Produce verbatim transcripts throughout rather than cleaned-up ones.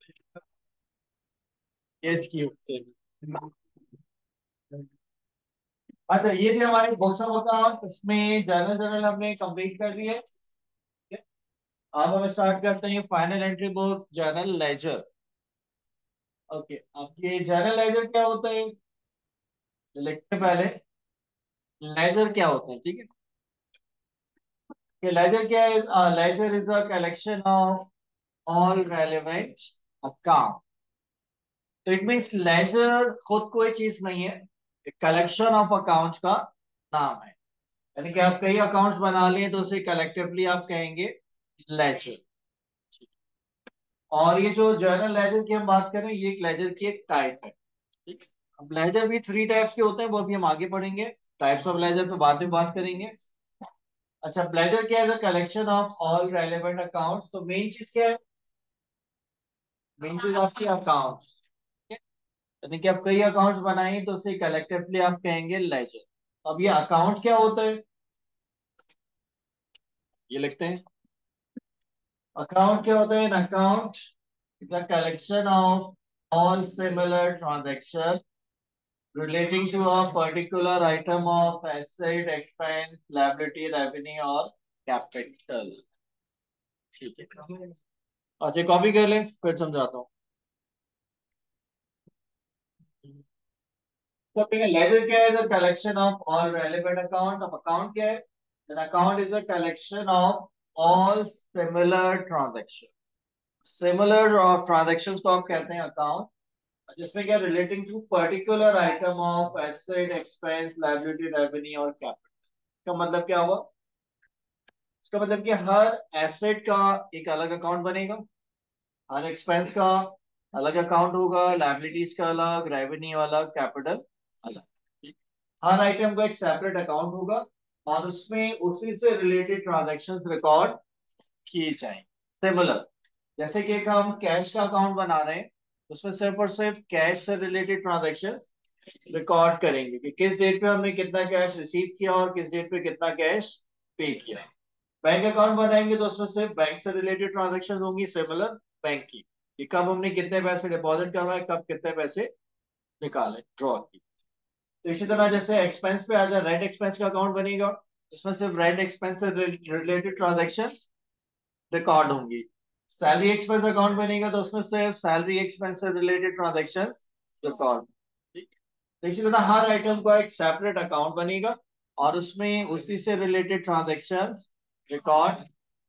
H की से। अच्छा, ये थी हमारी बुक्स ऑफ अकाउंट, इसमें जर्नल जर्नल हमने कंप्लीट कर दी है। ठीक है? अब हम स्टार्ट करते हैं final entry book journal ledger. Okay, अब ये जर्नल लेजर क्या होता है लिखते पहले, लेजर क्या होता है, ठीक है। ये लेजर क्या है? Ledger is a collection of all relevant account. तो इट मींस लेजर खुद कोई चीज नहीं है, कलेक्शन ऑफ अकाउंट्स का नाम है। यानी कि आप कई अकाउंट्स बना लिए तो उसे कलेक्टिवली आप कहेंगे लेजर। और ये जो जर्नल लेजर की हम बात करें, ये एक लेजर की एक टाइप है। ठीक है? अब लेजर भी थ्री टाइप्स के होते हैं, वो अभी हम आगे पढ़ेंगे। टाइप्स ऑफ लेजर पे बाद में बात करेंगे। अच्छा, लेजर क्या है? Collection of all relevant accounts. तो मेन चीज क्या है? मेन चीज आपकी अकाउंट, यानी कि आप कई अकाउंट्स बनाएंगे तो उसे कलेक्टिवली आप कहेंगे लेजर। अब ये अकाउंट क्या होता है, ये लिखते हैं। अकाउंट क्या होता है? An account the collection of all similar transaction relating to a particular item of asset, expense, liability, revenue और capital। ठीक है, अच्छा कॉपी कर लें फिर समझाता हूँ। तो लेजर क्या है? The collection of all relevant account. अब अकाउंट क्या है? An account is a collection of all similar transaction. Similar transactions को आप कहते हैं अकाउंट, जिसमें क्या relating to particular item of asset, expense, liability, revenue और कैपिटल। का मतलब क्या हुआ? इसका मतलब कि हर एसेट का एक अलग अकाउंट बनेगा, हर एक्सपेंस का अलग अकाउंट होगा, लायबिलिटीज का अलग, रेवेन्यू अलग, कैपिटल अलग। ठीक? हर आइटम का एक सेपरेट अकाउंट होगा और उसमें उसी से रिलेटेड ट्रांजैक्शंस रिकॉर्ड किए जाएंगे। सिमिलर, जैसे कि एक हम कैश का अकाउंट बना रहे हैं, उसमें सिर्फ और सिर्फ कैश से रिलेटेड ट्रांजैक्शन रिकॉर्ड करेंगे कि किस डेट पे हमने कितना कैश रिसीव किया और किस डेट पे कितना कैश पे किया। बैंक अकाउंट बनाएंगे तो उसमें सिर्फ बैंक से रिलेटेड ट्रांजैक्शन होंगी, सिमिलर बैंक की, कि कब हमने कितने पैसे डिपॉजिट करवाए, कब कितने पैसे निकाले, ड्रॉ की। तो इसी तरह जैसे एक्सपेंस पे आ जाए, रेंट एक्सपेंस का अकाउंट बनेगा, उसमें सिर्फ रेंट एक्सपेंस से रिलेटेड ट्रांजैक्शन रिकॉर्ड होंगी। सैलरी एक्सपेंस अकाउंट बनेगा तो उसमें सिर्फ सैलरी एक्सपेंस से रिलेटेड ट्रांजैक्शन रिकॉर्ड। ठीक है? तो इसी तरह हर आइटम का एक सेपरेट अकाउंट बनेगा और उसमें उसी से रिलेटेड ट्रांजैक्शंस रिकॉर्ड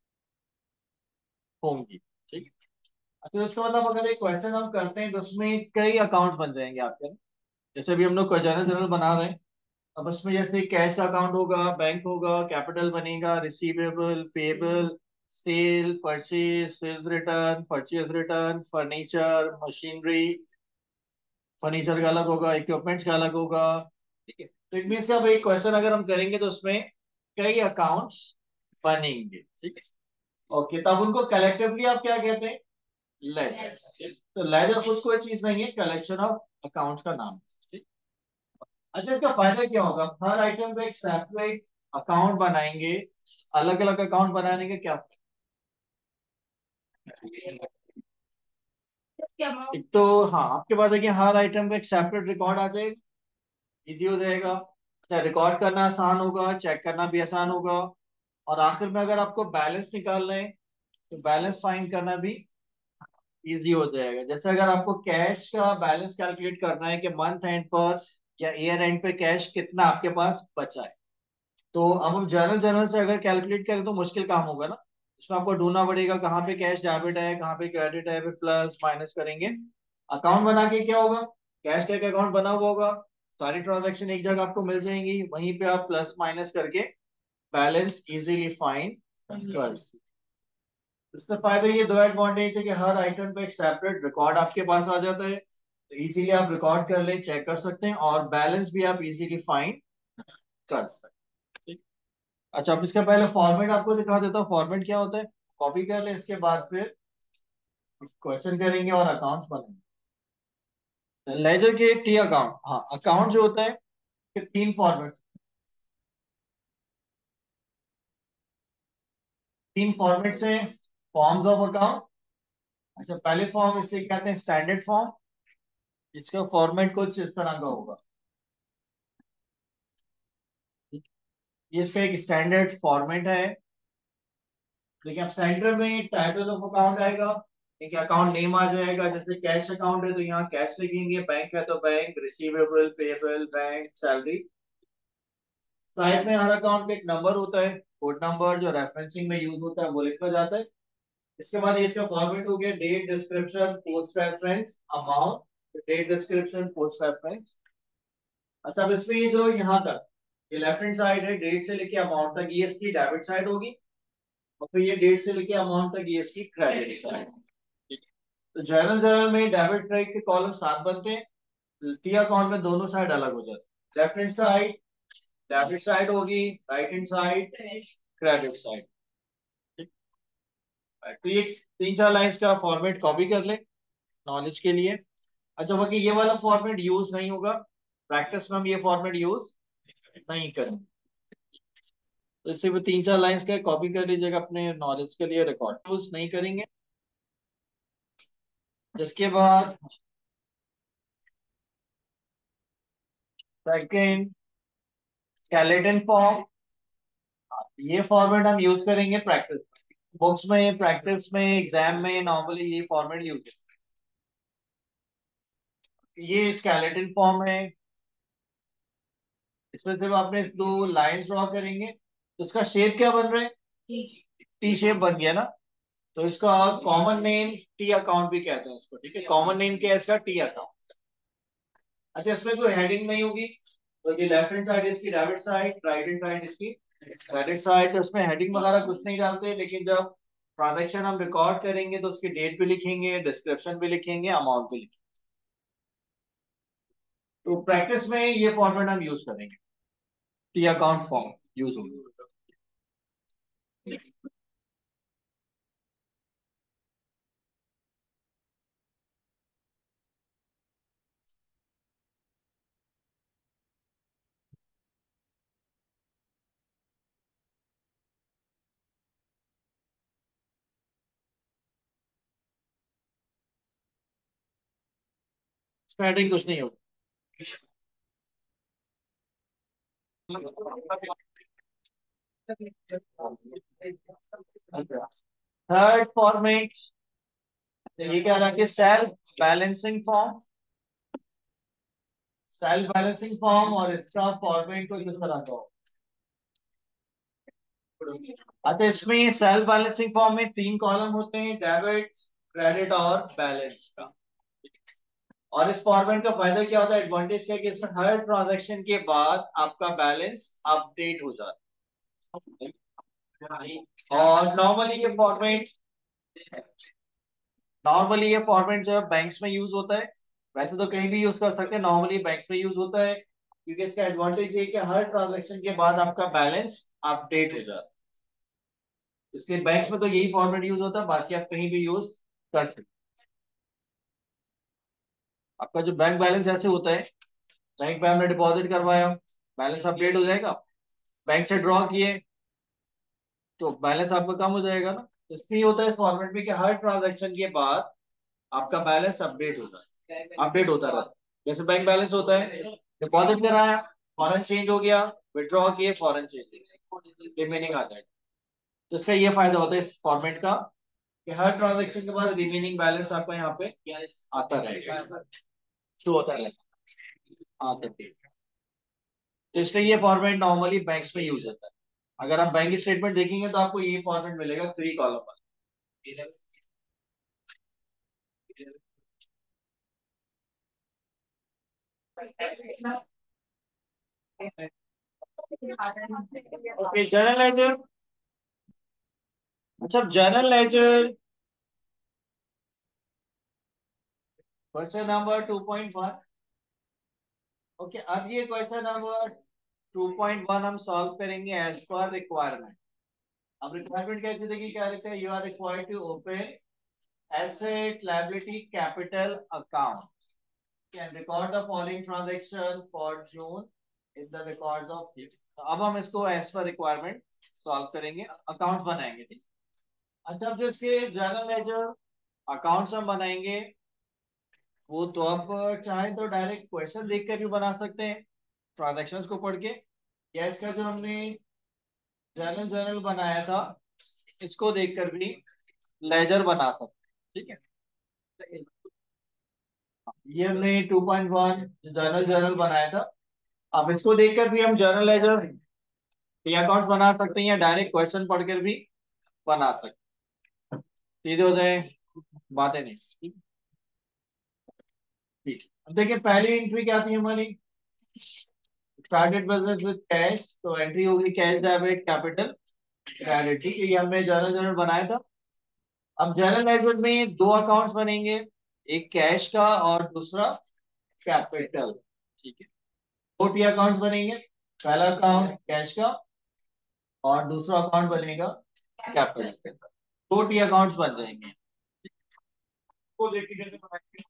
होंगी। ठीक है? अच्छा, इसका मतलब अगर एक क्वेश्चन हम करते हैं तो उसमें कई अकाउंट्स बन जाएंगे आपके ना। जैसे भी हम लोग जनरल जनरल बना रहे हैं, अब उसमें जैसे कैश का अकाउंट होगा, बैंक होगा, कैपिटल बनेगा, receivable, payable, sale, purchase, sales return, purchase return, furniture, machinery, furniture का अलग होगा, इक्विपमेंट्स का अलग होगा। ठीक है, तो इट मीन्स का भाई क्वेश्चन अगर हम करेंगे तो उसमें कई अकाउंट्स बनेंगे। ठीक है, ओके, तो अब उनको कलेक्टिवली आप क्या कहते हैं? लेजर। तो लेजर खुद कोई चीज नहीं है, कलेक्शन ऑफ अकाउंट्स का नाम है। ठीक? अच्छा, इसका फायदा क्या होगा? हर आइटम पे एक सेपरेट अकाउंट बनाएंगे, अलग अलग अकाउंट बनाने के क्या फायदे? एक तो हाँ, आपके पास देखिए हर आइटम पे एक सेपरेट रिकॉर्ड आ जाएगा, इजी हो जाएगा। अच्छा, रिकॉर्ड करना आसान होगा, चेक करना भी आसान होगा। और आखिर में अगर आपको बैलेंस निकालना है तो बैलेंस फाइंड करना भी इजी हो जाएगा। जैसे अगर आपको कैश का बैलेंस कैलकुलेट करना है कि मंथ एंड पर या ईयर एंड पे कैश कितना आपके पास बचा है, तो अब हम जर्नल जर्नल से अगर कैलकुलेट करें तो मुश्किल काम होगा ना। इसमें आपको ढूंढना पड़ेगा कहाँ पे कैश डेबिट है, कहाँ पे क्रेडिट है, फिर प्लस माइनस करेंगे। अकाउंट बना के क्या होगा? कैश का एक अकाउंट बना हुआ होगा, सारी ट्रांजैक्शन एक जगह आपको मिल जाएंगी, वहीं पे आप प्लस माइनस करके बैलेंस इजीली फाइंड कर सकते। इसका फायदा ये दो एडवांटेज है कि हर आइटम पे एक सेपरेट रिकॉर्ड आपके पास आ जाता है, तो इजीली आप रिकॉर्ड कर ले, चेक कर सकते हैं और बैलेंस भी आप इजीली फाइंड कर सकते हैं। ठीक? अच्छा, अब इसका पहले फॉर्मेट आपको दिखा देता हूँ, फॉर्मेट क्या होता है, कॉपी कर ले, इसके बाद फिर क्वेश्चन करेंगे और अकाउंट्स बनाएंगे। लेजर के टी अकाउंट, हाँ अकाउंट जो होता है कि तीन फॉर्मेट, तीन फॉर्मेट से फॉर्म्स ऑफ अकाउंट, अच्छा, पहले फॉर्म इसे कहते हैं स्टैंडर्ड फॉर्म। इसका फॉर्मेट कुछ इस तरह का होगा। ये इसका एक स्टैंडर्ड फॉर्मेट है। देखिए, अब सेंटर में टाइटल ऑफ अकाउंट आएगा, एक अकाउंट नेम आ जाएगा। जैसे कैश अकाउंट है तो यहाँ कैश लिखेंगे, बैंक है तो bank, receivable, payable, bank, salary. Side में हर अकाउंट का एक नंबर होता है, कोड नंबर, जो रेफरेंसिंग में यूज होता है वो लिखा जाता है। इसके बाद ये इसका फॉर्मेट हो गया, date, description, post reference, amount. Date, description, post reference. अच्छा, अब इसमें ये जो यहाँ तक ये लेफ्ट हैंड साइड है, डेट से लेके अमाउंट तक, ये इसकी डेबिट साइड होगी। और फिर ये डेट से लेके अमाउंट तक, ये इसकी क्रेडिट साइड। तो जर्नल जर्नल में डेबिट क्रेडिट के कॉलम सात बनते हैं। टी अकाउंट में दोनों साइड अलग हो जाते हैं। Left hand side debit side होगी, right hand side credit side. तो ये तीन चार लाइंस का फॉर्मेट कॉपी कर ले नॉलेज के लिए। अच्छा, बाकी ये वाला फॉर्मेट यूज नहीं होगा, प्रैक्टिस में हम ये फॉर्मेट यूज नहीं करेंगे। तो इससे वो तीन चार लाइंस का कॉपी कर लीजिएगा अपने नॉलेज के लिए, रिकॉर्ड यूज नहीं करेंगे। जिसके बाद सेकेंड, स्केलेटन फॉर्म। ये फॉर्मेट हम यूज करेंगे प्रैक्टिस बुक्स में, प्रैक्टिस में, एग्जाम में नॉर्मली ये फॉर्मेट यूज है। ये स्केलेटन फॉर्म है। इसमें सिर्फ आपने दो लाइंस ड्रॉ करेंगे तो इसका शेप क्या बन रहा है, टी शेप बन गया ना। तो इसका कॉमन नेम टी अकाउंट भी कहते हैं इसको, ठीक है। कॉमन नेम क्या है इसका, टी अकाउंट। अच्छा, इसमें कोई हेडिंग नहीं होगी। तो ये लेफ्ट हैंड साइड इसकी debit side, right hand side इसकी क्रेडिट साइड। तो इसमें हेडिंग वगैरह कुछ नहीं डालते, लेकिन जब ट्रांजेक्शन हम रिकॉर्ड करेंगे तो उसकी डेट भी लिखेंगे, डिस्क्रिप्शन भी लिखेंगे, अमाउंट भी लिखेंगे। तो प्रैक्टिस में ये फॉर्मेट हम यूज करेंगे, टी अकाउंट फॉर्म यूज होगा। इसमें हेडिंग कुछ नहीं होगी। थर्ड फॉर्मेट, ये क्या रहा कि self balancing form. Self balancing form और इसका फॉर्मेट को किस तरह का हो। अच्छा, इसमें सेल्फ बैलेंसिंग फॉर्म में तीन कॉलम होते हैं, डेबिट, क्रेडिट और बैलेंस का। और इस फॉर्मेट का फायदा क्या होता है, एडवांटेज क्या है कि इसमें हर ट्रांजैक्शन के बाद आपका बैलेंस अपडेट हो जाता है। और नॉर्मली ये फॉर्मेट नॉर्मली ये फॉर्मेट जो है बैंक्स में यूज होता है। वैसे तो कहीं भी यूज कर सकते हैं, नॉर्मली बैंक्स में यूज होता है क्योंकि इसका एडवांटेज ये है कि हर ट्रांजैक्शन के बाद आपका बैलेंस अपडेट हो जाता है। इसलिए बैंक्स में तो यही फॉर्मेट यूज होता है, बाकी आप कहीं भी यूज कर सकते हैं। आपका जो बैंक बैलेंस ऐसे होता है, बैंक में हमने डिपॉजिट करवाया, बैलेंस अपडेट हो जाएगा। बैंक से ड्रॉ किए तो बैलेंस आपका कम हो जाएगा ना। तो इसलिए होता है इस फॉर्मेट में कि हर ट्रांजैक्शन के बाद आपका बैलेंस अपडेट होता है, अपडेट होता रहता है। जैसे बैंक बैलेंस होता है, डिपॉजिट कराया, फॉरेन चेंज हो गया, विड्रॉ किए, फॉरेन चेंज, रिमेनिंग आ जाएगा। तो इसका ये फायदा होता है इस फॉर्मेट का कि हर ट्रांजैक्शन के बाद रिमेनिंग बैलेंस आपका यहाँ पे आता रहेगा, शो होता रहेगा, आता रहेगा। तो इसलिए ये फॉर्मेट नॉर्मली बैंक्स में यूज होता है। अगर आप बैंक स्टेटमेंट देखेंगे तो आपको ये फॉर्मेट मिलेगा, थ्री कॉलम वाला। Okay, journal ledger. अच्छा, journal ledger question number two point one. Okay, अब ये question number two point one हम सॉल्व करेंगे एज पर रिक्वायरमेंट। अब रिक्वायरमेंट कैसे देखिए, क्या लिखा है, you are required to open asset liability capital account can record the following transaction for June in the records of. तो अब हम इसको एज पर रिक्वायरमेंट सॉल्व करेंगे, अकाउंट्स बनाएंगे, ठीक। अच्छा, अब जो इसके जर्नल लेजर अकाउंट्स हम बनाएंगे वो तो आप चाहे तो डायरेक्ट क्वेश्चन देख कर भी बना सकते हैं ट्रांजेक्शन्स को पढ़ के, या इसका जो हमने जर्नल जर्नल बनाया था इसको देखकर भी लेजर बना सकते हैं। ठीक है, ये हमने two point one journal journal बनाया था। अब इसको देखकर भी हम जर्नल लेजर या अकाउंट्स बना सकते हैं, या डायरेक्ट क्वेश्चन पढ़कर भी बना सकते हैं। सीधे हो जाए, बातें नहीं। ठीक ठीक। अब देखिए पहली एंट्री क्या थी हमारी, स्टार्टेड बिजनेस विद कैश, तो एंट्री होगी कैश डेबिट कैपिटल क्रेडिट। ठीक है, ये हमने जर्नल जर्नल बनाया था। अब जर्नल लेजर में दो अकाउंट्स बनेंगे, एक कैश का और दूसरा कैपिटल। ठीक है, दो टी अकाउंट्स बनेंगे, पहला अकाउंट कैश का और दूसरा अकाउंट बनेगा कैपिटल का। दो टी अकाउंट्स बन जाएंगे। को देखिए कैसे बनाएंगे।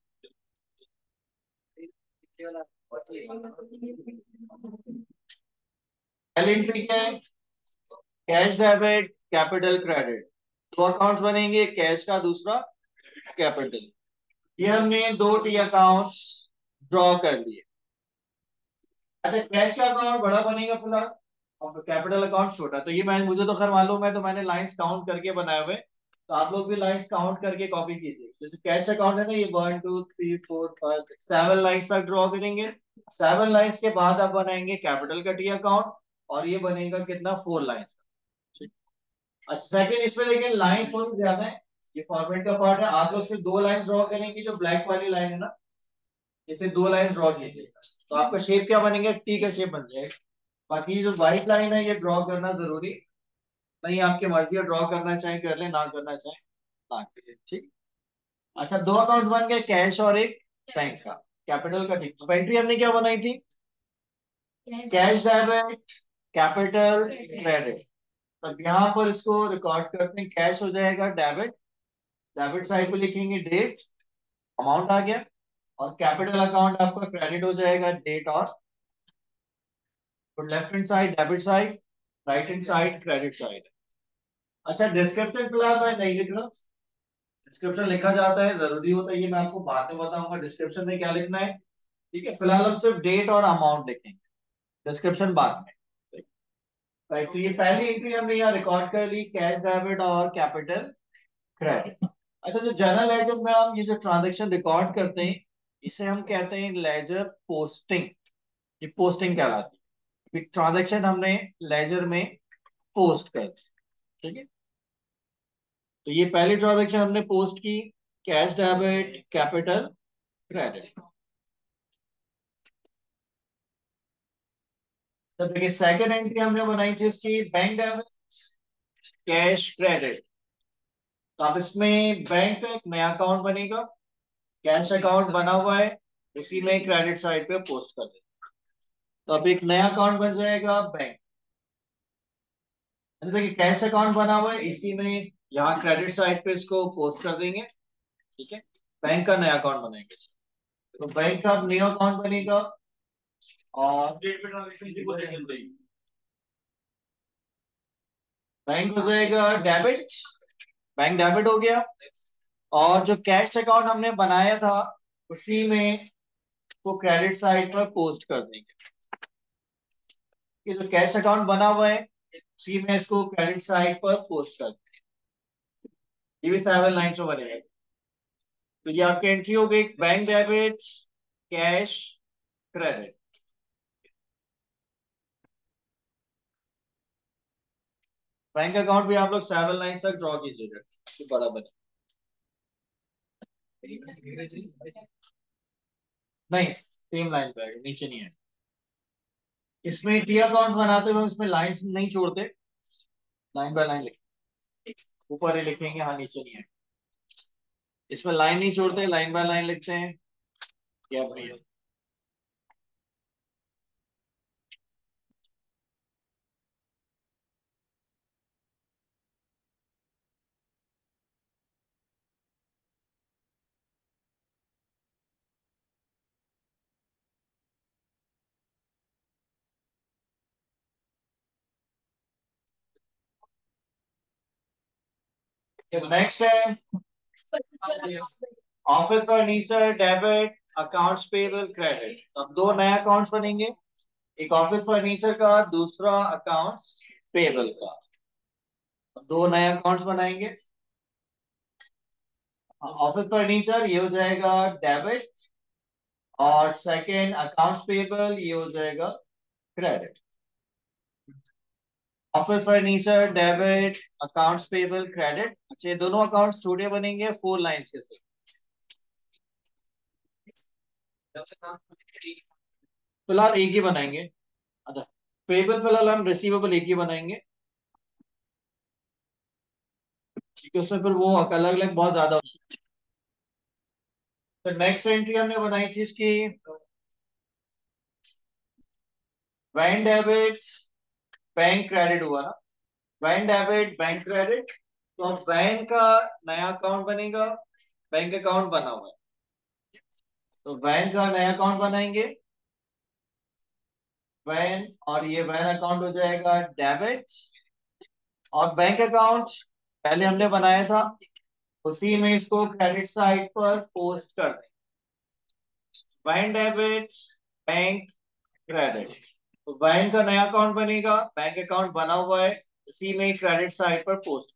पहली एंट्री क्या है, कैश डेबिट कैपिटल क्रेडिट। दो अकाउंट्स बनेंगे, कैश का दूसरा कैपिटल। ये हमने दो टी अकाउंट्स ड्रॉ कर लिए। अच्छा, कैश का अकाउंट बड़ा बनेगा फिलहाल और कैपिटल अकाउंट छोटा, तो ये मैं मुझे तो खैर मालूम है, तो मैंने लाइंस काउंट करके बनाए हुए, तो आप लोग भी लाइंस काउंट करके कॉपी कीजिए। जैसे कैश अकाउंट है ना, ये one two three four five six seven lines तक ड्रॉ करेंगे। सेवन लाइंस के बाद आप बनाएंगे कैपिटल का टी अकाउंट, और ये बनेगा कितना, फोर लाइंस का। अच्छा, सेकंड इसमें लेकिन लाइन थोड़ी ज्यादा है, ये फॉर्मेट का पार्ट है। आप लोग सिर्फ दो लाइन ड्रॉ करेंगे, जो ब्लैक वाली लाइन है ना, इसे दो लाइन ड्रॉ कीजिएगा, तो आपका शेप क्या बनेगा, टी का शेप बन जाएगा। बाकी ये जो व्हाइट लाइन है ये ड्रॉ करना जरूरी नहीं, आपकी मर्जी है, ड्रॉ करना चाहे कर ले, ना करना चाहे ना करिए। ठीक। अच्छा, दो अकाउंट बन गए, कैश और एक बैंक का कैपिटल का। ठीक, तो एंट्री हमने क्या बनाई थी, कैश डेबिट कैपिटल क्रेडिट। तब यहाँ पर इसको रिकॉर्ड करते हैं, कैश हो जाएगा डेबिट, डेबिट साइड पे लिखेंगे डेट, अमाउंट आ गया, और कैपिटल अकाउंट आपका क्रेडिट हो जाएगा डेट और, तो left hand side debit side, right hand side credit side. अच्छा, डिस्क्रिप्शन फिलहाल मैं नहीं लिख रहा, डिस्क्रिप्शन लिखा जाता है, जरूरी होता है, ये मैं आपको बाद में बताऊंगा डिस्क्रिप्शन में क्या लिखना है। ठीक है, फिलहाल हम सिर्फ डेट और अमाउंट लिखेंगे, डिस्क्रिप्शन बाद में। राइट, तो ये पहली एंट्री हमने यहाँ रिकॉर्ड कर ली, कैश डेबिट और कैपिटल क्रेडिट। अच्छा, जो जर्नल लेजर में हम ये जो ट्रांजेक्शन रिकॉर्ड करते हैं, इसे हम कहते हैं लेजर पोस्टिंग। ये पोस्टिंग कहलाती है, ट्रांजेक्शन हमने लेजर में पोस्ट कर दी। ठीक है, तो ये पहली ट्रांजेक्शन हमने पोस्ट की, कैश डेबिट कैपिटल क्रेडिट। तो देखिए सेकंड एंट्री हमने बनाई थी उसकी, बैंक डेबिट कैश क्रेडिट। तो अब इसमें बैंक का एक नया अकाउंट बनेगा, कैश अकाउंट बना हुआ है, इसी में क्रेडिट साइड पे पोस्ट कर देंगे, तो अब एक नया अकाउंट बन जाएगा बैंक। अच्छा देखिए, कैश अकाउंट बना हुआ है, इसी में यहाँ क्रेडिट साइड पे इसको पोस्ट कर देंगे। ठीक है, बैंक का नया अकाउंट बनाएंगे, तो बैंक का अब न्यू अकाउंट बनेगा, और बैंक हो जाएगा डेबिट, बैंक डेबिट हो गया, और जो कैश अकाउंट हमने बनाया था उसी में वो क्रेडिट साइड पर पोस्ट कर देंगे। ये जो कैश अकाउंट बना हुआ है उसी में इसको क्रेडिट साइड पर पोस्ट कर देंगे। ये भी सेवन लाइन में बनेगा। तो ये आपकी एंट्री हो गई, bank debit cash credit. Bank account भी आप लोग सेवन लाइन तक ड्रॉ कीजिएगा, तो बड़ा बने। नहीं, सेम लाइन पे आएगा, नीचे नहीं है। इसमें टी अकाउंट बनाते हुए इसमें लाइंस नहीं छोड़ते, लाइन बाय लाइन लिखते, ऊपर ही लिखेंगे, हाँ नीचे नहीं है। इसमें लाइन नहीं छोड़ते, लाइन बाय लाइन लिखते हैं, गैप नहीं है। नेक्स्ट है office furniture debit, accounts payable credit. अब दो नए अकाउंट्स बनेंगे, एक ऑफिस फर्नीचर का, दूसरा अकाउंट्स पेबल का। दो नए अकाउंट्स बनाएंगे। ऑफिस फर्नीचर ये हो जाएगा डेबिट, और सेकेंड अकाउंट्स पेबल ये हो जाएगा credit. Office furniture debit, accounts payable credit. अच्छा, ये दोनों अकाउंट्स छोटे बनेंगे फोर लाइंस के साथ। फिलहाल एक ही बनाएंगे। अच्छा, पेबल फिलहाल हम रिसीवेबल एक ही बनाएंगे, क्योंकि उसमें फिर वो अलग अलग बहुत ज्यादा। तो नेक्स्ट एंट्री हमने बनाई थी इसकी, वैन डेबिट बैंक क्रेडिट हुआ ना। Van debit bank credit. तो अब वैन का नया अकाउंट बनेगा, बैंक अकाउंट बना हुआ है, तो वैन का नया अकाउंट बनाएंगे। वैन, और ये वैन अकाउंट हो जाएगा डेबिट, और बैंक अकाउंट पहले हमने बनाया था, उसी में इसको क्रेडिट साइड पर पोस्ट कर दें। Van debit bank credit. तो बैंक का नया अकाउंट बनेगा, बैंक अकाउंट बना हुआ है, इसी में क्रेडिट साइड पर पोस्ट।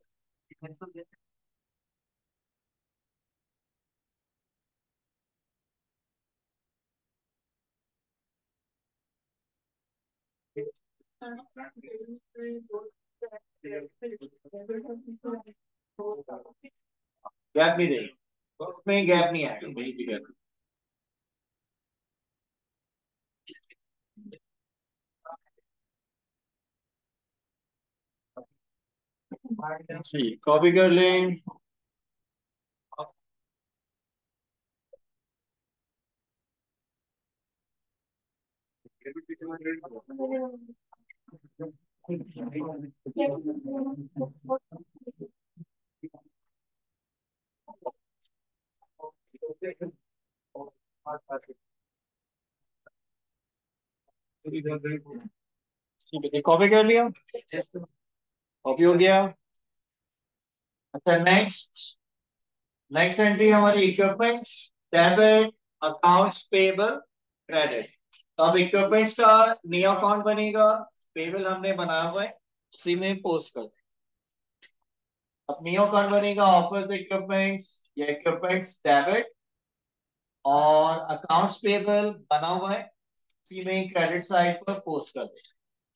गैप नहीं देंगे, उसमें गैप नहीं आएगा, कहीं भी गैप नहीं। कॉपी कर लें। ठीक है, कॉपी कर लिया, कॉपी हो गया। अच्छा, नेक्स्ट नेक्स्ट एंट्री हमारी equipments debit, accounts payable credit. तो अब इक्विपमेंट्स का नया अकाउंट बनेगा, पेबल हमने बनाया हुआ है, उसी में पोस्ट कर दें। अब नया अकाउंट बनेगा ऑफिस इक्विपमेंट्स या इक्विपमेंट्स डेबिट, और अकाउंट्स पेबल बना हुआ है, उसी में क्रेडिट साइड पर पोस्ट कर दें।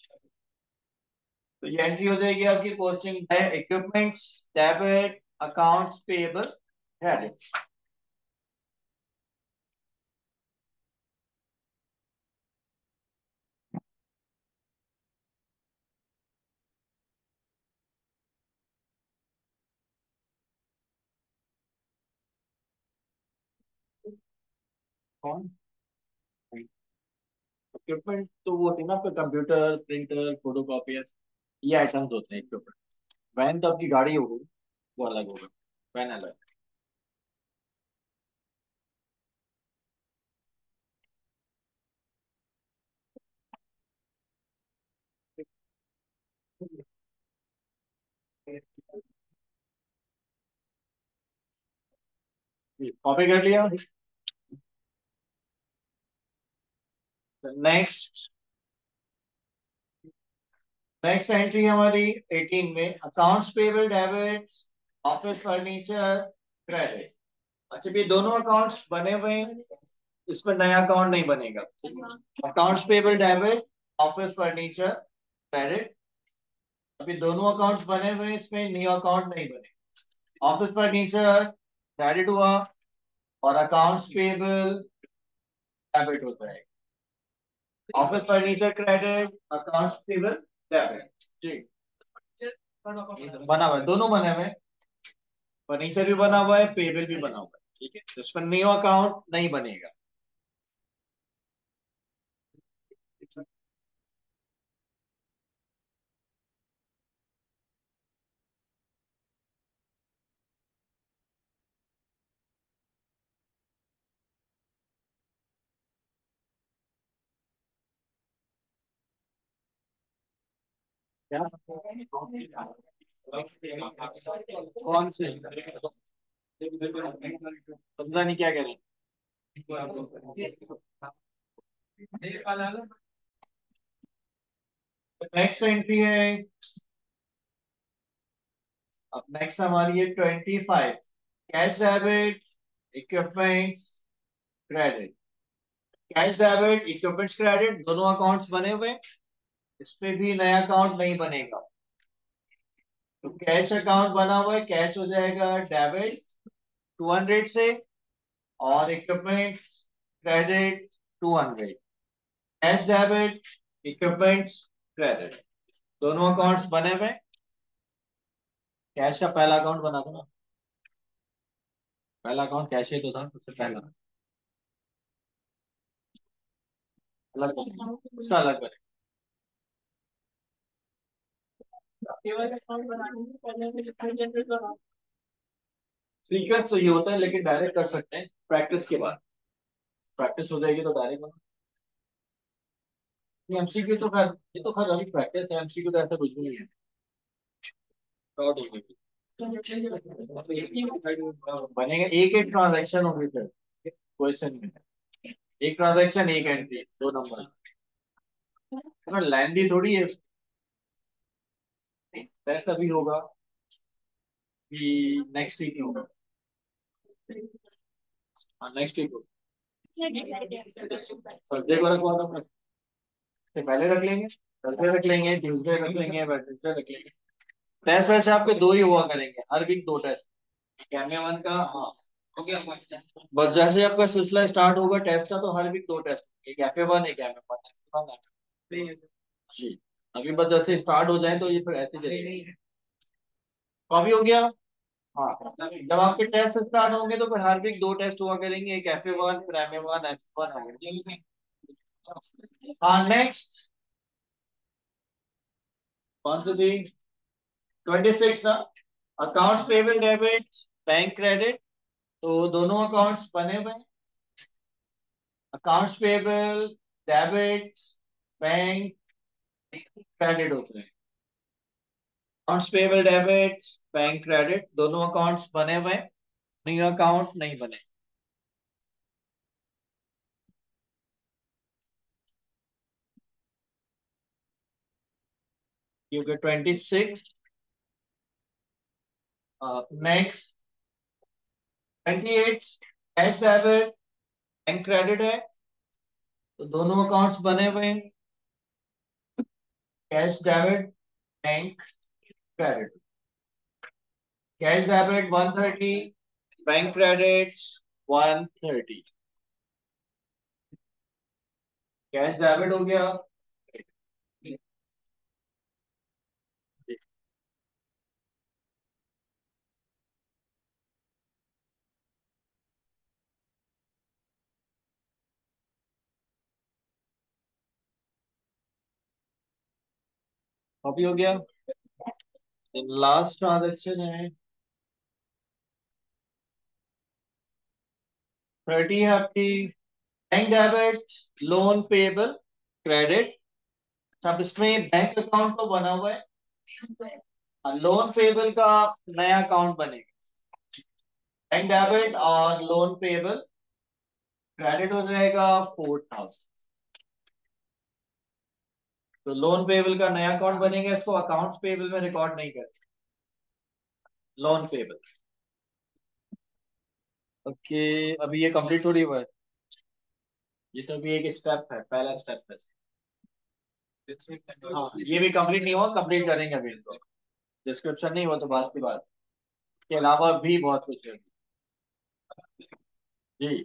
तो ये एंट्री हो जाएगी आपकी पोस्टिंग है equipments debit, accounts payable credit. कौन इक्विपमेंट? तो वो होती है ना आपका कंप्यूटर, प्रिंटर, फोटोकॉपियर, ये आइटम्स होते हैं इक्विपमेंट। वैन तो आपकी गाड़ी होगी, वो अलग होगा, वैन अलग। कॉपी कर लिया। नेक्स्ट नेक्स्ट एंट्री हमारी एटीन में accounts payable debit, office furniture credit. अच्छा, ये दोनों अकाउंट्स बने हुए हैं, इसमें नया अकाउंट नहीं बनेगा। Accounts payable debit, office furniture credit. अभी दोनों अकाउंट्स बने हुए हैं, इसमें न्यू अकाउंट नहीं बने। ऑफिस फर्नीचर क्रेडिट हुआ, और अकाउंट्स पेबल डेबिट होता है। Office furniture credit, accounts payable debit. जी, बना हुआ है, दोनों बने हुए हैं, फर्नीचर भी बना हुआ है, पेबल भी बना हुआ है। ठीक है, तो इसमें न्यू अकाउंट नहीं बनेगा। क्या? कौन से? समझा नहीं क्या कह रहे हैं। नेक्स्ट एंट्री है, अब नेक्स्ट हमारी है twenty five, cash debit equipments credit. Cash debit equipments credit दोनों अकाउंट्स बने हुए हैं, इसमें भी नया अकाउंट नहीं बनेगा। तो कैश अकाउंट बना हुआ है, कैश हो जाएगा डेबिट टू हंड्रेड से, और equipments credit two hundred. Cash debit equipments credit दोनों अकाउंट्स बने हुए। कैश का पहला अकाउंट बना था ना, पहला अकाउंट कैश ही तो था सबसे पहला। अलग बनेगा, उसका अलग बनेगा। सीक्वेंस तो ये होता है, लेकिन डायरेक्ट कर सकते हैं प्रैक्टिस के बाद। प्रैक्टिस हो जाएगी तो डायरेक्ट बना। एमसीक्यू तो खैर, ये तो खैर अभी प्रैक्टिस है, एमसीक्यू तो ऐसा कुछ भी नहीं है। शॉर्ट हो गई बनेगा, एक एक ट्रांजेक्शन होगी फिर, क्वेश्चन में एक ट्रांजेक्शन एक एंट्री दो नंबर। अगर लेंदी थोड़ी है, टेस्ट अभी होगा कि नेक्स्ट वीक में होगा। हाँ नेक्स्ट वीक होगा। संडे को रखवा दो, से पहले रख लेंगे, थर्सडे रख लेंगे, ट्यूसडे रख लेंगे, वेडनेसडे रख लेंगे। टेस्ट वैसे आपके दो ही हुआ करेंगे हर वीक, दो टेस्ट। कैमरे वन का, हाँ हो गया। बस जैसे आपका सिलसिला स्टार्ट होगा टेस्ट का, तो हर वीक दो टेस्ट, एक एफ ए वन एक एम ए वन जी। अभी बस जैसे स्टार्ट हो जाए तो ये फिर ऐसे चलेगा। तो अभी हो गया। हाँ जब आपके टेस्ट स्टार्ट होंगे तो फिर हर वीक दो टेस्ट हुआ करेंगे, एक एफ ए वन फिर M A one F one. हाँ नेक्स्ट कौन सी थी, ट्वेंटी सिक्स ना, accounts payable debit bank credit. तो दोनों अकाउंट्स बने हुए, accounts payable debit bank credit होते हैं। Accounts payable debit bank credit दोनों अकाउंट्स बने हुए, न्यू अकाउंट नहीं बने। क्योंकि twenty six. Next twenty eight, cash debit bank credit है, तो दोनों अकाउंट्स बने हुए हैं, cash debit bank credit. Cash debit one thirty, bank credit one thirty. Cash debit हो गया। अभी हो गया। लास्ट ट्रांजेक्शन है, थर्टी है आपकी, bank debit loan payable credit. अब इसमें बैंक अकाउंट तो बना हुआ है, लोन पेबल का नया अकाउंट बनेगा। बैंक डेबिट और लोन पेबल क्रेडिट हो जाएगा फोर थाउजेंड। तो लोन पेबल का नया अकाउंट बनेगा, इसको अकाउंट्स पेबल में रिकॉर्ड नहीं करें, लोन पेबल। ओके, अभी ये कंप्लीट हो रही है, ये तो अभी एक स्टेप है, पहला स्टेप है। हाँ ये भी कंप्लीट नहीं हुआ, कंप्लीट करेंगे अभी इनको। डिस्क्रिप्शन नहीं हुआ तो बात की बात, के अलावा भी बहुत कुछ है। जी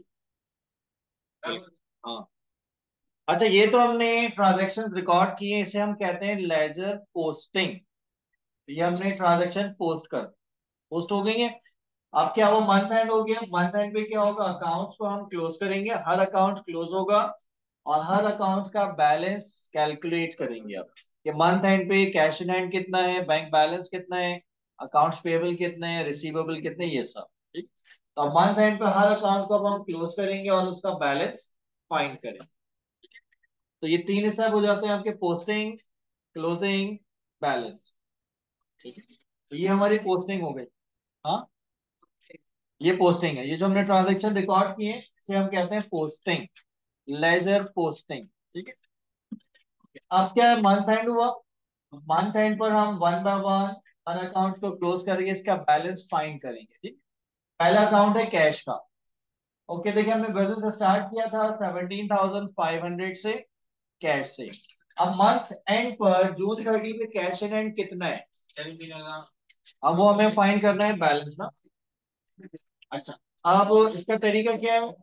हाँ। अच्छा ये तो हमने ट्रांजैक्शन रिकॉर्ड किए, इसे हम कहते हैं लेजर पोस्टिंग। ये हमने ट्रांजैक्शन पोस्ट कर, पोस्ट हो गई है। अब क्या वो मंथ एंड हो गया, मंथ एंड पे क्या होगा, अकाउंट्स को हम क्लोज करेंगे, हर अकाउंट क्लोज होगा और हर अकाउंट का बैलेंस कैलकुलेट करेंगे। अब कि मंथ एंड पे कैश इन हैंड कितना है, बैंक बैलेंस कितना है, अकाउंट्स पेबल कितने हैं, रिसीवेबल कितने, ये सब ठीक। तो मंथ एंड पे हर अकाउंट को अब हम क्लोज करेंगे और उसका बैलेंस फाइंड करेंगे। तो ये तीन स्टेप हो जाते हैं आपके, पोस्टिंग, क्लोजिंग, बैलेंस। ठीक है, तो ये हमारी पोस्टिंग हो गई। हाँ ये पोस्टिंग है, ये जो हमने ट्रांजेक्शन रिकॉर्ड किए हैं इसे हम कहते हैं पोस्टिंग, लेजर पोस्टिंग। ठीक है। अब क्या है, मंथ एंड हुआ। मंथ एंड पर हम वन बाय वन हर अकाउंट को क्लोज करके इसका बैलेंस फाइंड करेंगे। ठीक। पहला अकाउंट है कैश का। ओके, देखिए हमने बिजनेस स्टार्ट किया था सेवनटीन थाउजेंड फाइव हंड्रेड से, कैश से। अब मंथ एंड पर जून थर्टी पे कैश इन एंड कितना है, अब वो हमें फाइंड करना है बैलेंस ना। अच्छा, अब इसका तरीका क्या है,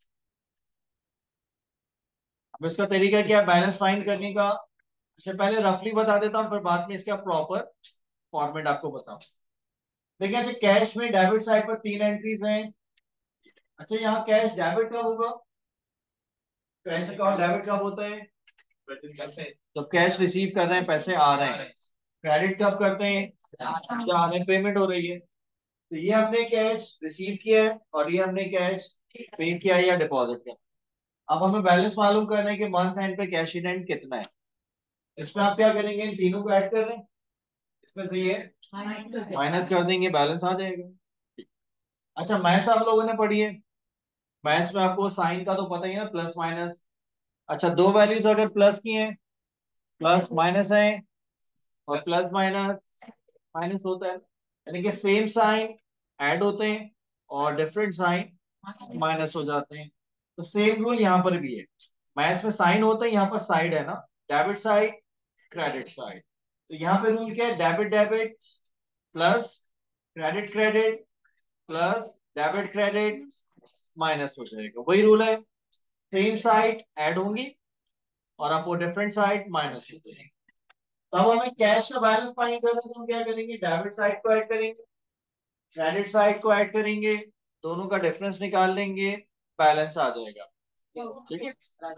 अब इसका तरीका क्या है बैलेंस फाइंड करने का। अच्छा, पहले रफली बता देता हूँ, फिर बाद में इसका प्रॉपर फॉर्मेट आपको बताऊं। देखिए, अच्छा कैश में डेबिट साइड पर तीन एंट्रीज हैं। अच्छा, यहाँ कैश डेबिट कब होगा, कैश अकाउंट डेबिट कब होता है, तो कैश रिसीव कर रहे हैं, पैसे आ रहे हैं। क्रेडिट कब करते हैं, जब आ रहे हैं, पेमेंट हो रही है। तो ये हमने कैश रिसीव किया है और ये हमने कैश पे किया है या डिपॉजिट किया। अब हमें बैलेंस मालूम करना है कि मंथ एंड पे कैश इन एंड कितना है। इसमें आप क्या करेंगे, इन तीनों को ऐड कर रहे हैं, इसमें से ये माइनस कर देंगे, बैलेंस आ जाएगा। अच्छा, मैथ्स आप लोगों ने पढ़ी है, मैथ्स में आपको साइन का तो पता ही है ना, प्लस माइनस। अच्छा, दो वैल्यूज अगर प्लस की हैं, प्लस माइनस है, और प्लस माइनस माइनस होता है, यानी कि सेम साइन ऐड होते हैं और डिफरेंट साइन माइनस हो जाते हैं। तो सेम रूल यहाँ पर भी है, मैथ्स में साइन होता है, यहाँ पर साइड है ना, डेबिट साइड क्रेडिट साइड। तो यहाँ पे रूल क्या है, debit debit plus credit credit plus debit credit minus हो जाएगा, वही रूल है। सेम साइड ऐड होंगी और आपको डिफरेंट साइड माइनस हो जाएगी। तब हमें कैश का बैलेंस फाइंड करना है, तो हम क्या करेंगे, डेबिट साइड को ऐड करेंगे, क्रेडिट साइड को ऐड करेंगे, दोनों का डिफरेंस निकाल लेंगे, बैलेंस आ जाएगा। ठीक है।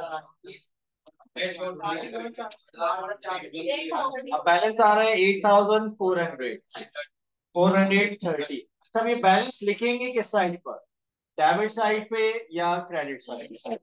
अब बैलेंस आ रहा है eight thousand four hundred, four hundred thirty. अच्छा, हम ये बैलेंस लिखेंगे किस साइड पर, डेबिट साइड पे या क्रेडिट साइड पे।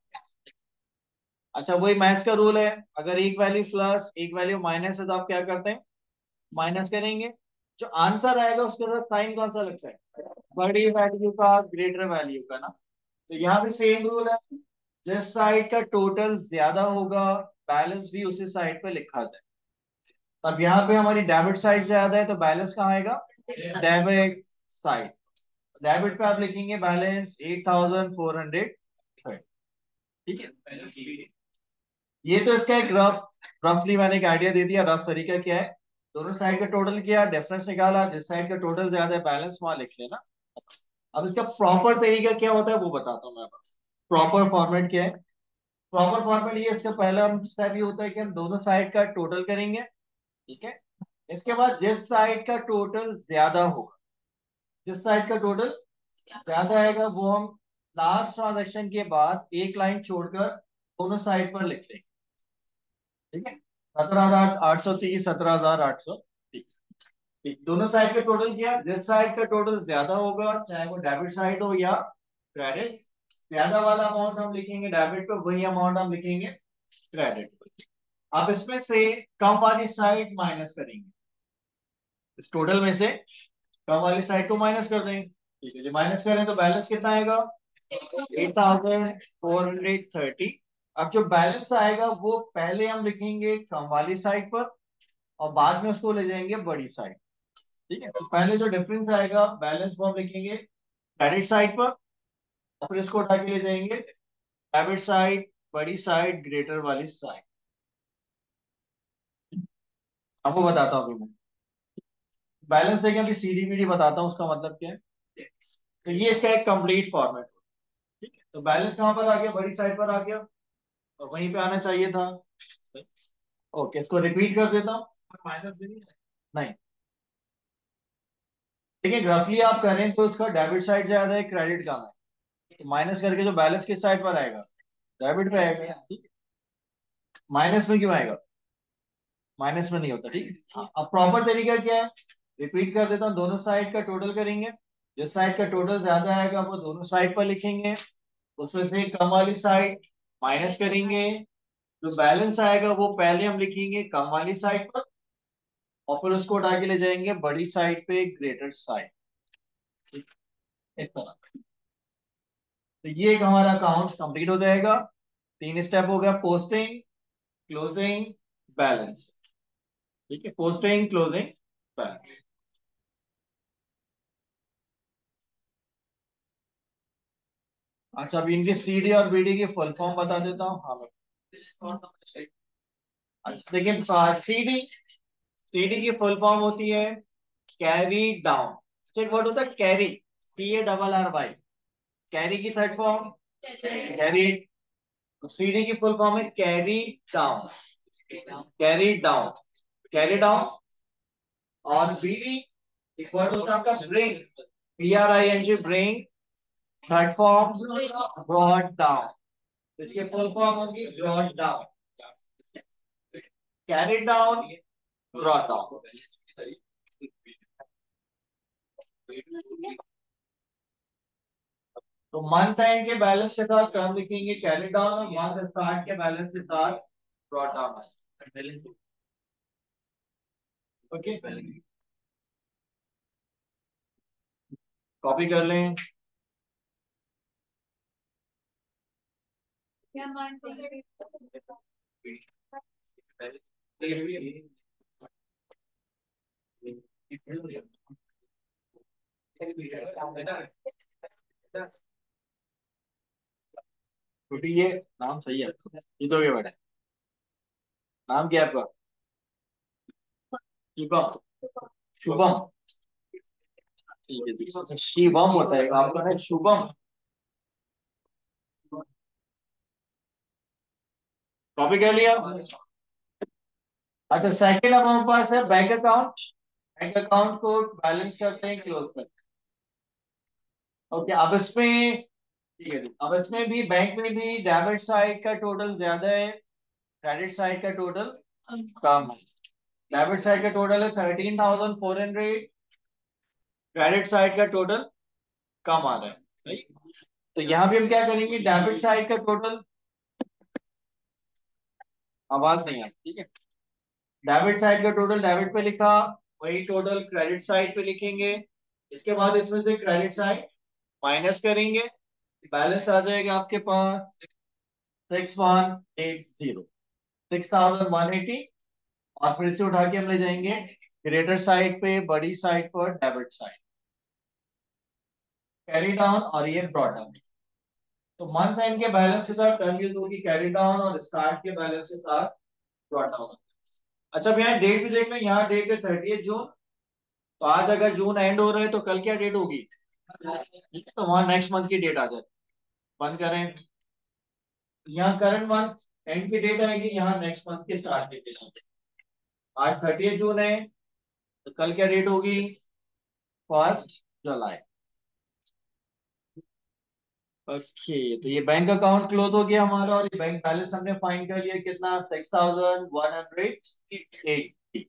अच्छा, वही मैथ्स का रूल है, अगर एक वैल्यू प्लस एक वैल्यू माइनस है तो आप क्या करते हैं, माइनस करेंगे। जो आंसर आएगा उसके साथ साइन कौन सा लगता है, बड़ी वैल्यू का ग्रेटर वैल्यू का ना। तो यहाँ भी सेम रूल है, जिस साइड का टोटल ज्यादा होगा बैलेंस भी उसी साइड पे लिखा जाए। अब यहाँ पे हमारी डेबिट साइड ज्यादा है तो बैलेंस कहाँ आएगा, डेबिट साइड। डेबिट पे आप लिखेंगे balance eight thousand four hundred. ठीक है। ये तो इसका एक रफ रफली मैंने एक आइडिया दे दिया, रफ तरीका क्या है, दोनों साइड का टोटल किया, डिफरेंस निकाला, जिस साइड का टोटल ज्यादा है बैलेंस वहां लिख लेना। अब इसका प्रॉपर तरीका क्या होता है वो बताता हूँ मैं। प्रॉपर फॉर्मेट क्या है, प्रॉपर फॉर्मेट ये, इसका पहला स्टेप ये होता है कि हम दोनों साइड का टोटल करेंगे। ठीक है। इसके बाद जिस साइड का टोटल ज्यादा होगा, जिस साइड का टोटल ज्यादा आएगा वो हम लास्ट ट्रांजेक्शन के बाद एक लाइन छोड़कर दोनों साइड पर लिख लेंगे। ठीक है। सत्रह हजार आठ सौ तीस, सत्रह हजार आठ सौ तीस। ठीक, दोनों साइड का टोटल किया, जिस साइड का टोटल ज्यादा होगा चाहे वो डेबिट साइड हो या क्रेडिट, ज्यादा वाला अमाउंट हम लिखेंगे डेबिट पे, वही अमाउंट हम लिखेंगे क्रेडिट पे। आप इसमें से कम वाली साइड माइनस करेंगे, इस टोटल में से कम वाली साइड को माइनस कर देंगे। ठीक है जी, माइनस करें तो बैलेंस कितना आएगा, eight thousand four hundred thirty. अब जो बैलेंस आएगा वो पहले हम लिखेंगे कम वाली साइड पर और बाद में उसको ले जाएंगे बड़ी साइड। ठीक है, तो पहले जो डिफरेंस आएगा बैलेंस वो हम लिखेंगे क्रेडिट साइड पर और फिर इसको उठा के ले जाएंगे डेबिट साइड, बड़ी साइड, ग्रेटर वाली साइड। आपको बताता हूँ अभी मैं बैलेंस से क्या, सीधी बीडी बताता हूँ उसका मतलब क्या है। तो ये इसका एक कंप्लीट फॉर्मेट। ठीक है, तो बैलेंस कहाँ पर आ गया, बड़ी साइड पर आ गया और वहीं पे आना चाहिए था। ओके, इसको रिपीट कर देता हूँ, माइनस भी नहीं है। नहीं, देखिए रफली आप करें तो इसका डेबिट साइड ज्यादा है, क्रेडिट कम है, तो माइनस करके जो बैलेंस किस साइड पर आएगा, डेबिट पे आएगा। ठीक है, माइनस में क्यों आएगा, माइनस में नहीं होता। ठीक है, अब प्रॉपर तरीका क्या है, रिपीट कर देता हूँ, दोनों साइड का टोटल करेंगे, जिस साइड का टोटल ज्यादा आएगा वो दोनों साइड पर लिखेंगे, उसमें से कम वाली साइड माइनस करेंगे, जो बैलेंस आएगा वो पहले हम लिखेंगे कम वाली साइड पर और फिर उसको उठा के ले जाएंगे बड़ी साइड पे, ग्रेटर साइड। इस तरह तो ये एक हमारा अकाउंट कंप्लीट हो जाएगा। तीन स्टेप हो गया, पोस्टिंग, क्लोजिंग, बैलेंस। ठीक है, पोस्टिंग, क्लोजिंग, बैलेंस। अच्छा, अभी इनकी सीडी और बीडी की फुल फॉर्म बता देता हूँ। हाँ मैं, अच्छा देखिए, सीडी, सीडी की फुल फॉर्म होती है कैरी डाउन। एक वर्ड होता है carry, C A double R Y. Carry की थर्ड फॉर्म कैरी। सीडी की फुल फॉर्म है carry down, carry down, carry down. और बीडी एक वर्ड होता है आपका bring, B R I N G, bring. Third form brought down, इसकी full form होगी brought down, carry down, brought down. तो मंथ एंड के बैलेंस के साथ टर्म लिखेंगे कैरी डाउन, और मंथ स्टार्ट के बैलेंस के साथ ब्रॉट डाउन। ओके, कॉपी कर लें। छोटी, ये नाम सही है, ये तो क्या बेटा, नाम क्या है आपका? शुभम, शुभम। ठीक है, ठीक है, शिवम होता है आपका, है शुभम। कॉपी कर लिया। अच्छा, सेकंड हमारे पास है बैंक अकाउंट। बैंक अकाउंट को बैलेंस करते हैं, क्लोज करते हैं। ओके, अब इसमें, ठीक है, अब इसमें भी बैंक में भी डेबिट साइड का टोटल ज्यादा है, क्रेडिट साइड का टोटल कम है। डेबिट साइड का टोटल है thirteen thousand four hundred, credit side का टोटल कम आ रहा है। सही। तो यहाँ भी हम क्या करेंगे, डेबिट साइड का टोटल, आवाज नहीं आती, ठीक है, डेबिट साइड का टोटल डेबिट पे लिखा, वही टोटल क्रेडिट साइड पे लिखेंगे। इसके बाद इसमें से क्रेडिट साइड माइनस करेंगे, बैलेंस आ जाएगा आपके पास six one eight zero, six thousand one eighty. और फिर से उठा के हम ले जाएंगे ग्रेटर साइड पे, बड़ी साइड पर डेबिट साइड, कैरी डाउन और ये ब्रॉट डाउन। तो मंथ एंड के बैलेंस के साथ टर्म यूज होगी कैरी डाउन, और स्टार्ट के बैलेंस के साथ ब्रॉट डाउन। अच्छा, अब यहाँ डेट भी देख लें, यहाँ डेट है थर्टी जून। तो आज अगर जून एंड हो रहा है तो कल क्या डेट होगी? ठीक है, तो वहां नेक्स्ट मंथ की डेट आ जाए। बंद करें, यहाँ करंट मंथ एंड की डेट आएगी, यहाँ नेक्स्ट मंथ की स्टार्ट की डेट आएगी। आज थर्टी जून है, तो कल क्या डेट होगी? फर्स्ट जुलाई। ओके, तो ये बैंक अकाउंट क्लोज हो गया हमारा, और ये बैंक बैलेंस हमने फाइंड कर लिया, कितना? Six thousand one hundred eighty.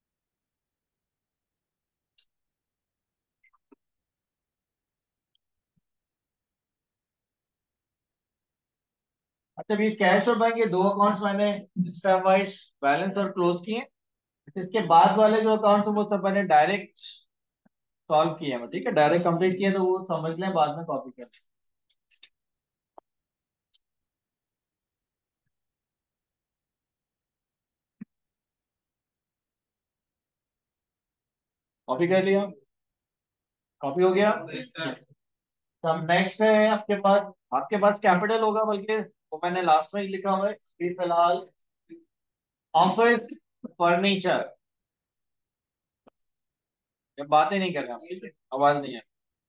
अच्छा, ये कैश और बैंक, ये दो अकाउंट्स मैंने स्टेप वाइज बैलेंस और क्लोज किए। इसके बाद वाले जो अकाउंट है वो सब मैंने डायरेक्ट सॉल्व किए हैं, ठीक है, डायरेक्ट कंप्लीट किए, तो वो समझ लें, बाद में कॉपी कर, कॉपी कर लिया, कॉपी हो गया। तो अब नेक्स्ट है आपके पास, आपके पास कैपिटल होगा, बल्कि वो मैंने लास्ट में ही लिखा हुआ है अभी फिलहाल, ऑफिस फर्नीचर। ये बातें नहीं कर रहे हम, ठीक है, आवाज नहीं है।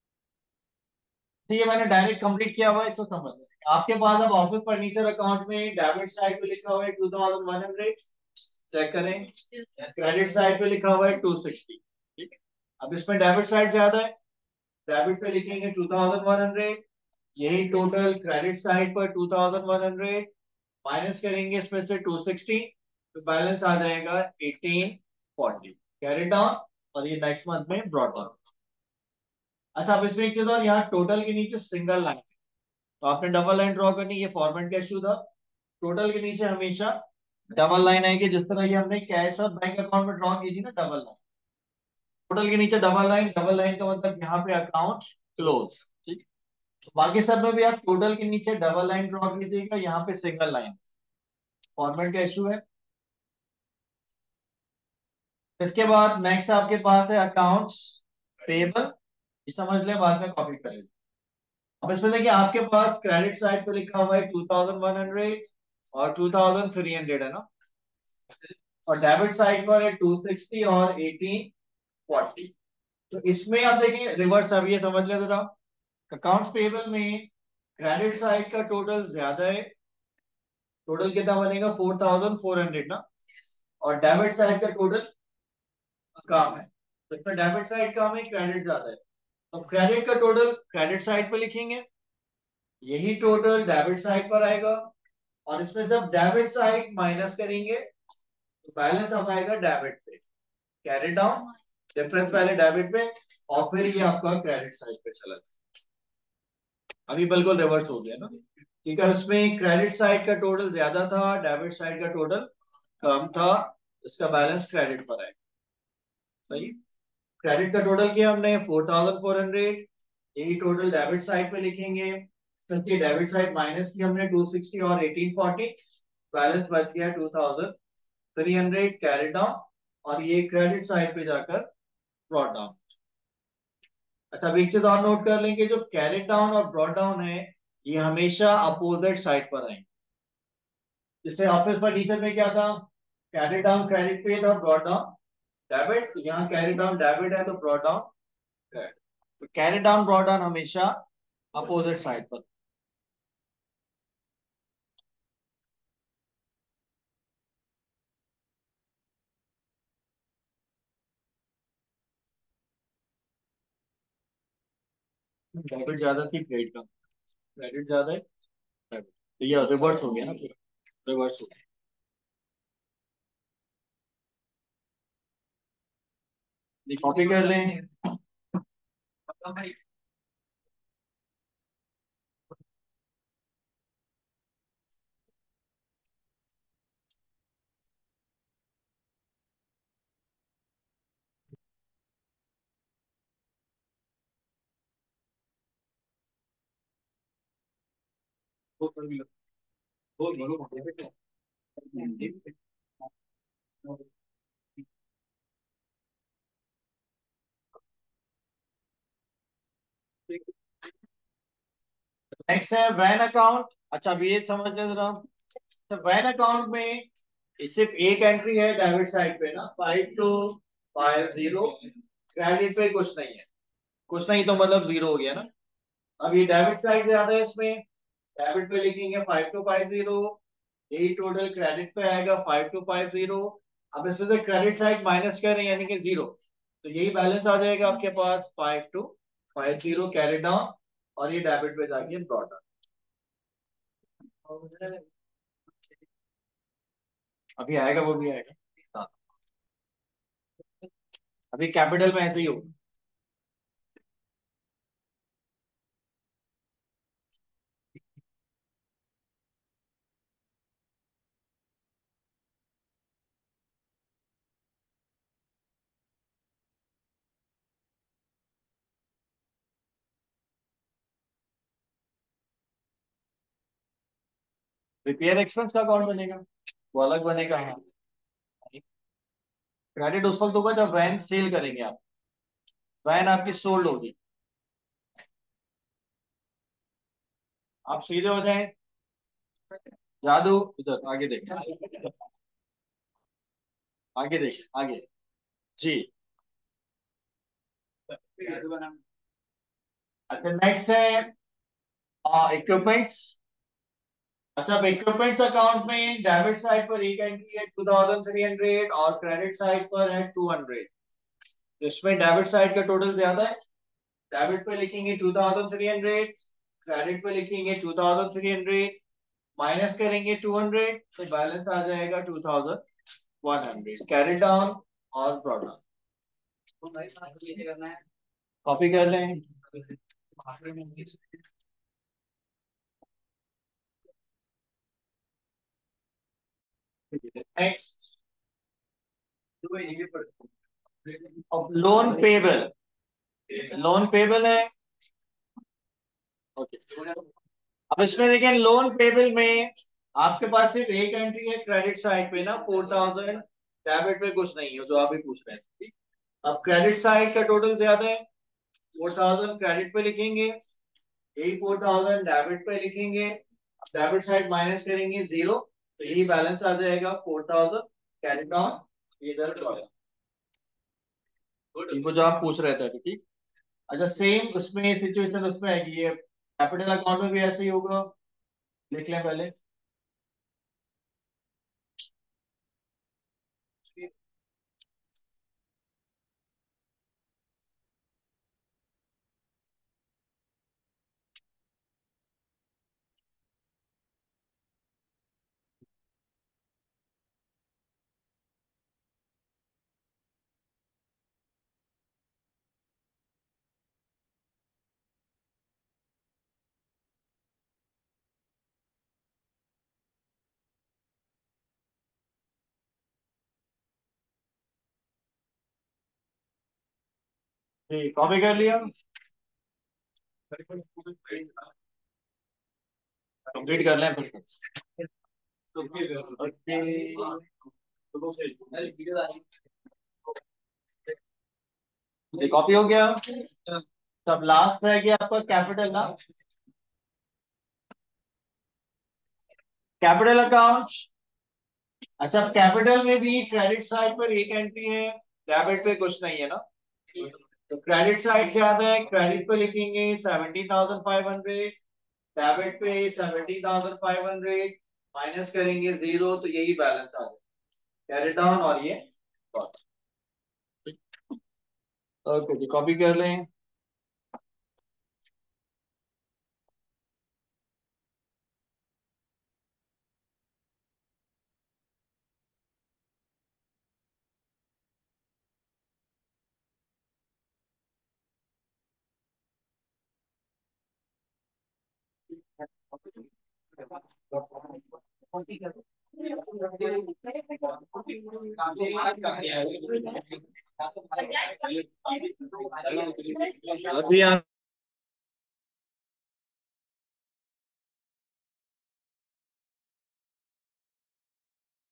तो ये मैंने डायरेक्ट कंप्लीट किया हुआ है, इसको समझ लें। आपके पास अब ऑफिस फर्नीचर अकाउंट में डेबिट साइड पे लिखा हुआ है two thousand one hundred, check करें। क्रेडिट साइड पे लिखा हुआ है टू सिक्सटी, ठीक है। अब इसमें डेबिट साइड ज्यादा है, डेबिट पे लिखेंगे टू थाउजेंड वन हंड्रेड। यही टोटल क्रेडिट साइड पर two thousand one hundred, minus करेंगे इसमें से टू सिक्सटी, तो बैलेंस आ जाएगा एटीन फोर्टी, कैरी डाउन। और ये नेक्स्ट मंथ में ब्रॉट डाउन। अच्छा, अब इसमें एक चीज और, यहाँ टोटल के नीचे सिंगल लाइन, तो आपने डबल लाइन ड्रॉ करनी, ये फॉर्मेट का इशू था। टोटल के नीचे हमेशा डबल लाइन आएगी, जिस तरह ये हमने कैश और बैंक अकाउंट में ड्रॉ की थी ना, डबल लाइन। टोटल के नीचे डबल लाइन, डबल लाइन का मतलब यहाँ पे अकाउंट क्लोज, ठीक। बाकी सब में भी आप टोटल के नीचे डबल लाइन ड्रॉ कीजिएगा, यहाँ पे सिंगल लाइन। फॉर्मेट का इशू है। इसके बाद नेक्स्ट आपके पास है अकाउंट्स पेबल। ये समझ लें, बाद में कॉपी कर लें। अब इसमें देखिए आपके पास क्रेडिट साइड पे लिखा हुआ है टू थाउजेंड वन हंड्रेड और टू थाउजेंड थ्री हंड्रेड है ना, और डेबिट साइड पर है टू सिक्सटी और एटीन फोर्टी। तो इसमें आप देखिए रिवर्स, अब ये समझ लें जरा। अकाउंट्स पेबल में क्रेडिट साइड का टोटल ज्यादा है, टोटल कितना बनेगा फोर थाउजेंड फोर हंड्रेड ना, और डेबिट साइड का टोटल कम है। तो इसमें डेबिट साइड कम है, क्रेडिट ज्यादा है। तो क्रेडिट का टोटल क्रेडिट साइड पे लिखेंगे, यही टोटल डेबिट साइड पर आएगा, और इसमें जब डेबिट साइड माइनस करेंगे तो बैलेंस अब आएगा डेबिट पे, कैरी डाउन, डिफरेंस पहले डेबिट पे और फिर ये आपका क्रेडिट साइड पे चला जाए। अभी बिल्कुल रिवर्स हो गया ना, क्योंकि उसमें क्रेडिट साइड का टोटल ज्यादा था, डेबिट साइड का टोटल कम था, इसका बैलेंस क्रेडिट पर है। सही। क्रेडिट का टोटल किया हमने फोर थाउजेंड फोर हंड्रेड, यही टोटल डेबिट साइड पे लिखेंगे, क्योंकि डेबिट साइड माइनस की हमने टू सिक्सटी और एटीन फोर्टी, बैलेंस बच गया two thousand three hundred, carry down, और ये क्रेडिट साइड पे जाकर ब्रॉट डाउन। अच्छा, बीच से तो और नोट कर लेंगे, जो कैरी डाउन और ब्रॉट डाउन है ये हमेशा अपोजिट साइड पर आएंगे। जैसे ऑफिस पर टीचर में क्या था, कैरी डाउन क्रेडिट पे था, ब्रॉट डाउन डेबिट, यहाँ कैरी डाउन डेबिट है तो ब्रॉट डाउन क्रेडिट। तो कैरी डाउन ब्रॉट डाउन हमेशा अपोजिट साइड पर। डेबिट ज्यादा थी, क्रेडिट कम, क्रेडिट ज्यादा है डेबिट, तो ये रिवर्स हो गया ना पूरा, रिवर्स हो गया। कॉपी कर लें। नेक्स्ट है वैन अकाउंट। अच्छा, अब ये समझ लें जरा। तो वैन अकाउंट में सिर्फ एक एंट्री है डेबिट साइड पे ना, five two five zero, credit पे कुछ नहीं है, कुछ नहीं तो मतलब जीरो हो गया ना। अब ये डेबिट साइड ज्यादा है, इसमें डेबिट पे लिखेंगे फाइव टू फाइव जीरो, यही टोटल क्रेडिट पे आएगा फाइव टू फाइव जीरो। अब इसमें से क्रेडिट साइड माइनस कर रहे हैं यानी कि जीरो, तो यही बैलेंस आ जाएगा आपके पास five two five zero, carry down, और ये डेबिट पे जाके ब्रॉट डाउन। अभी आएगा, वो भी आएगा। हाँ, अभी कैपिटल में ऐसे ही होगा। रिपेयर एक्सपेंस का अकाउंट बनेगा, वो अलग बनेगा। हाँ, क्रेडिट उस वक्त होगा जब वैन सेल करेंगे आप, वैन आपकी सोल्ड होगी। आप सीधे हो जाए, जादू इधर आगे देख, आगे देखिए आगे। जी। अच्छा, नेक्स्ट है इक्विपमेंट्स। अच्छा, अब इक्विपमेंट्स अकाउंट में डेबिट साइड पर एक एंट्री है टू थाउजेंड थ्री हंड्रेड, और क्रेडिट साइड पर है टू हंड्रेड। इसमें डेबिट साइड का टोटल ज्यादा है, डेबिट पे लिखेंगे two thousand three hundred, credit पे लिखेंगे two thousand three hundred, minus करेंगे टू हंड्रेड, तो बैलेंस आ जाएगा two thousand one hundred, carry down और ब्रॉट डाउन। कॉपी कर लें। नेक्स्ट, अब लोन पेबल। लोन पेबल है, ओके, अब इसमें देखें लोन पेबल में आपके पास सिर्फ एक एंट्री है क्रेडिट साइड पे ना, फोर थाउजेंड। डेबिट पे कुछ नहीं है जो आप भी पूछ रहे हैं, ठीक। अब क्रेडिट साइड का टोटल ज्यादा है, फोर थाउजेंड क्रेडिट पे लिखेंगे, यही फोर थाउजेंड डेबिट पे लिखेंगे। डेबिट साइड माइनस करेंगे जीरो, तो यही बैलेंस आ जाएगा फोर थाउजेंड। कैरी ऑन, इधर गुड, इनको जो आप पूछ रहे थे अभी, ठीक। अच्छा, सेम उसमें सिचुएशन उसमें है कि ये कैपिटल अकाउंट में भी ऐसे ही होगा। लिख लें पहले। जी, कॉपी कर लिया, कंप्लीट कर लें फिर। कॉपी हो गया। तब लास्ट है कि आपका कैपिटल ना, कैपिटल अकाउंट। अच्छा, कैपिटल में भी क्रेडिट साइड पर एक एंट्री है, डेबिट पे कुछ नहीं है ना। तो क्रेडिट साइड ज्यादा है, क्रेडिट पे लिखेंगे seventy thousand five hundred, debit पे seventy thousand five hundred, minus करेंगे जीरो, तो यही बैलेंस आ जाएगा। कैरी डाउन, और ये ओके जी, कॉपी कर लें। अभी आप